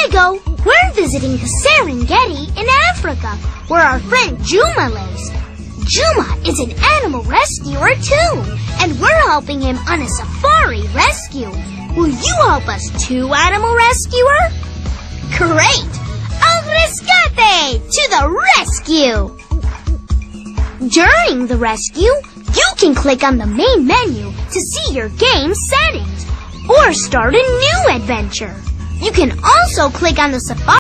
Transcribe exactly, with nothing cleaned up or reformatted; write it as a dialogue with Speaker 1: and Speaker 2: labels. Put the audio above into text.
Speaker 1: go. We're visiting the Serengeti in Africa, where our friend Juma lives. Juma is an animal rescuer too, and we're helping him on a safari rescue. Will you help us too, animal rescuer? Great! Al rescate! To the rescue! During the rescue, you can click on the main menu to see your game settings or start a new adventure. You can also click on the safari